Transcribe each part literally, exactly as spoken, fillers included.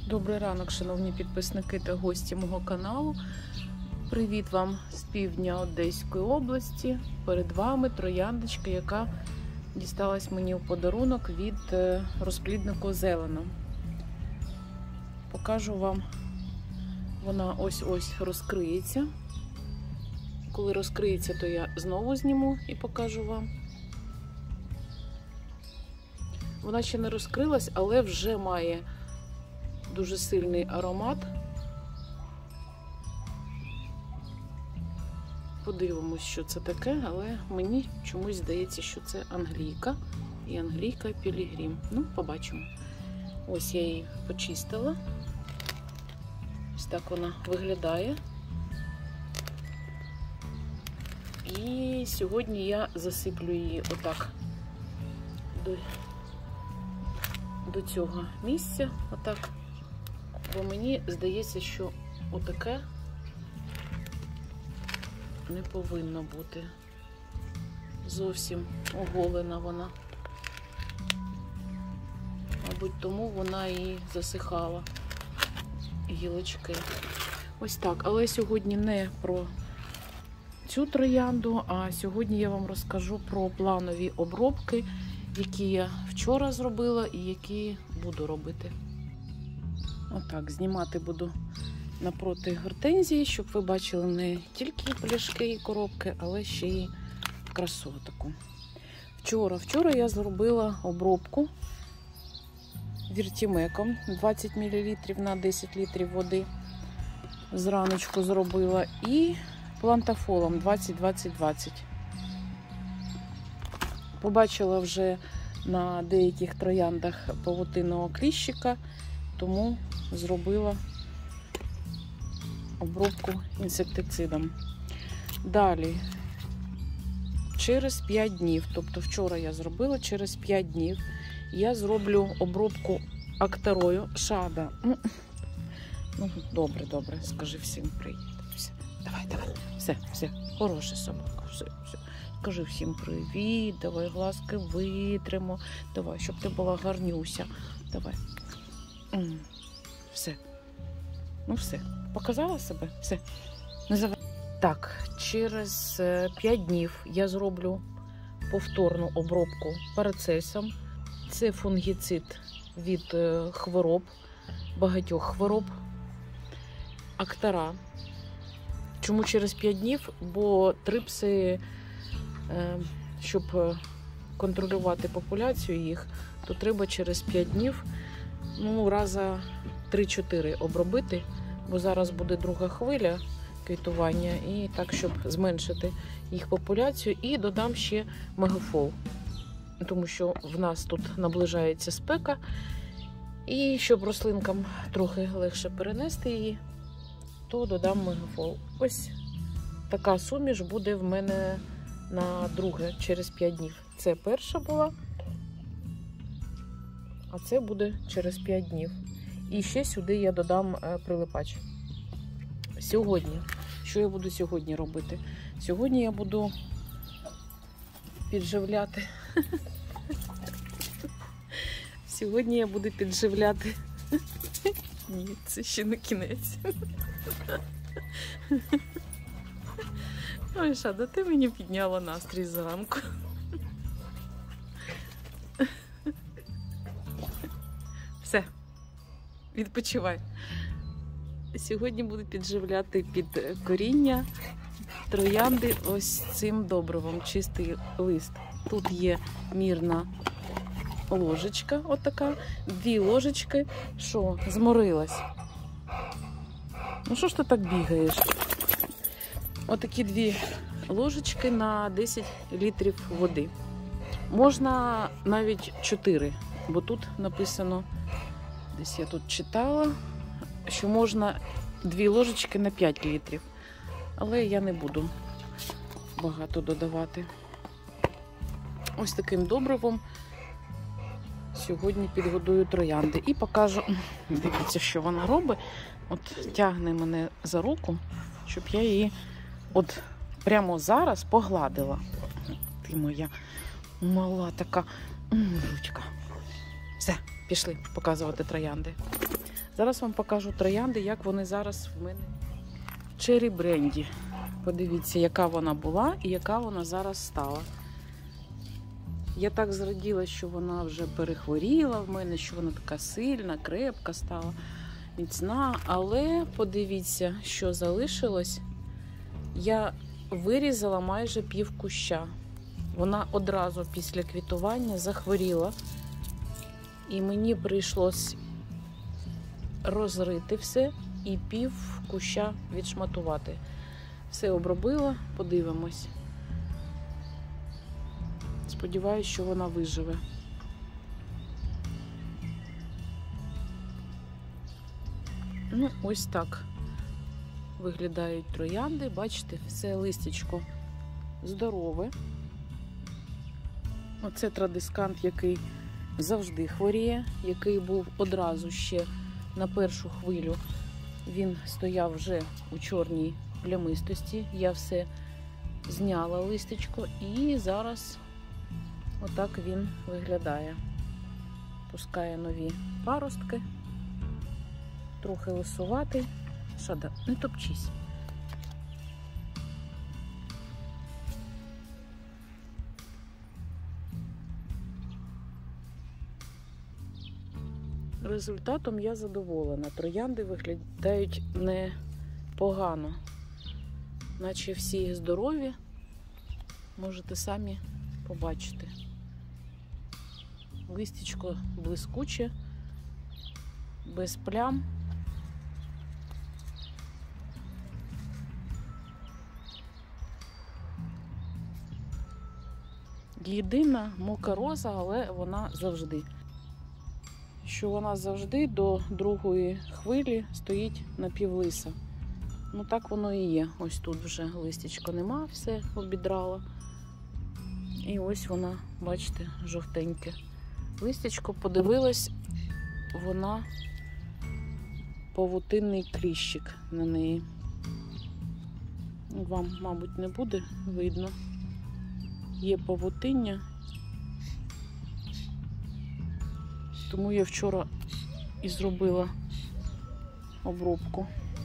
Добрий ранок, шановні підписники та гості мого каналу. Привіт вам з півдня Одеської області. Перед вами трояндочка, яка дісталась мені у подарунок від розпліднику Зелено. Покажу вам, вона ось-ось розкриється. Коли розкриється, то я знову зніму і покажу вам. Вона ще не розкрилась, але вже має дуже сильний аромат. Подивимось, що це таке, але мені чомусь здається, що це англійка. І англійка Пілігрім. Ну, побачимо. Ось я її почистила. Ось так вона виглядає. І сьогодні я засиплю її отак до, до цього місця. Отак. Бо мені здається, що отаке не повинно бути. Зовсім оголена вона. Мабуть, тому вона і засихала гілочки. Ось так. Але сьогодні не про цю троянду, а сьогодні я вам розкажу про планові обробки, які я вчора зробила і які буду робити. Отак, знімати буду напроти гортензії, щоб ви бачили не тільки пляшки і коробки, але ще й красу таку. Вчора, вчора я зробила обробку віртімеком двадцять мілілітрів на десять літрів води. Зраночку зробила. І плантафолом двадцять двадцять двадцять. Побачила вже на деяких трояндах павутинного кліщика, тому зробила обробку інсектицидом. Далі, через п'ять днів, тобто вчора я зробила, через п'ять днів я зроблю обробку акторою шада. Ну, добре, добре, скажи всім привіт. Все, давай, давай, все, все, хороша собака, все, все. Скажи всім привіт, давай глазки витримо, давай, щоб ти була гарнюся, давай. Все. Ну все. Показала себе? Все. Не зав... Так, через п'ять днів я зроблю повторну обробку парацельсом. Це фунгіцид від хвороб, багатьох хвороб. Актора. Чому через п'ять днів? Бо трипси, щоб контролювати популяцію їх, то треба через п'ять днів, ну, раза три-чотири обробити, бо зараз буде друга хвиля квітування, і так, щоб зменшити їх популяцію, і додам ще мегафол, тому що в нас тут наближається спека, і щоб рослинкам трохи легше перенести її, то додам мегафол. Ось така суміш буде в мене на друге через п'ять днів. Це перша була, а це буде через п'ять днів. І ще сюди я додам прилипач. Сьогодні, що я буду сьогодні робити? Сьогодні я буду підживляти. Сьогодні я буду підживляти. Ні, це ще не кінець. Ой, Шада, ти мені підняла настрій зранку. Все. Відпочивай. Сьогодні буду підживляти під коріння троянди ось цим добривом, чистий лист. Тут є мірна ложечка, отака, дві ложечки, що, зморилась. Ну що ж ти так бігаєш? Отакі дві ложечки на десять літрів води. Можна навіть чотири, бо тут написано, десь я тут читала, що можна дві ложечки на п'ять літрів. Але я не буду багато додавати. Ось таким добривом сьогодні підгодую троянди. І покажу, дивіться, що вона робить. От тягне мене за руку, щоб я її от прямо зараз погладила. Ти моя мала така ручка. Все, пішли показувати троянди. Зараз вам покажу троянди, як вони зараз в мене. Черрі Бренді. Подивіться, яка вона була і яка вона зараз стала. Я так зраділа, що вона вже перехворіла в мене, що вона така сильна, крепка стала, міцна. Але подивіться, що залишилось. Я вирізала майже пів куща. Вона одразу після квітування захворіла. І мені прийшлось розрити все і пів куща відшматувати. Все обробила, подивимось. Сподіваюсь, що вона виживе. Ну, ось так виглядають троянди. Бачите, все листячко здорове. Оце традискант, який завжди хворіє, який був одразу ще на першу хвилю. Він стояв вже у чорній плямистості. Я все зняла листечко і зараз отак він виглядає. Пускає нові паростки. Трохи лисуватий. Шада, не топчись. Результатом я задоволена. Троянди виглядають непогано. Наче всі здорові. Можете самі побачити. Листячко блискуче, без плям. Єдина мука роза, але вона завжди. Що вона завжди до другої хвилі стоїть напівлиса. Ну так воно і є. Ось тут вже листячко нема, все обідрала. І ось вона, бачите, жовтеньке. Листячко, подивилась, вона павутинний кліщик на неї. Вам, мабуть, не буде видно. Є павутиння. Тому я вчора і зробила обробку.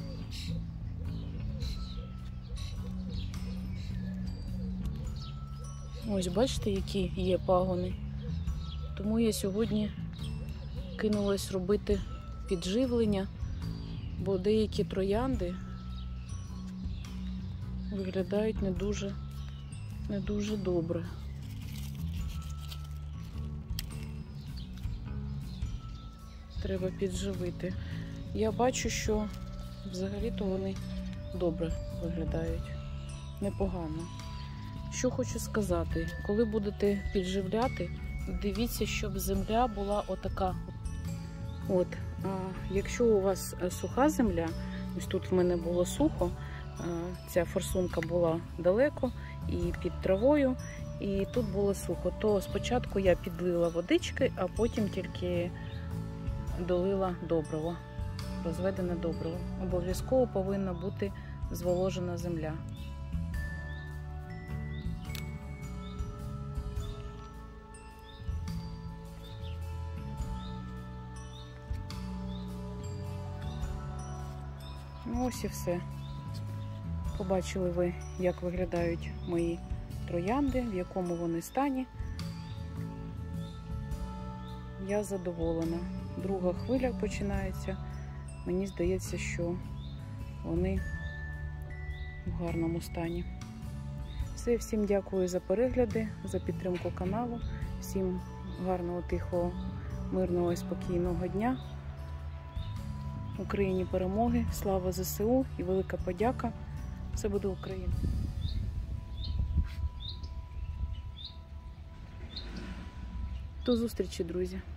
Ось, бачите, які є пагони. Тому я сьогодні кинулась робити підживлення, бо деякі троянди виглядають не дуже, не дуже добре. Треба підживити. Я бачу, що взагалі-то вони добре виглядають. Непогано. Що хочу сказати, коли будете підживляти, дивіться, щоб земля була отака. От, а якщо у вас суха земля, ось тут в мене було сухо, ця форсунка була далеко і під травою, і тут було сухо, то спочатку я підлила водички, а потім тільки долила добриво, розведене добриво. Обов'язково повинна бути зволожена земля. Ну, ось і все. Побачили ви, як виглядають мої троянди, в якому вони стані. Я задоволена. Друга хвиля починається. Мені здається, що вони в гарному стані. Все, всім дякую за перегляди, за підтримку каналу. Всім гарного, тихого, мирного і спокійного дня. Україні перемоги, слава зе се у і велика подяка. Все буде Україна. До зустрічі, друзі!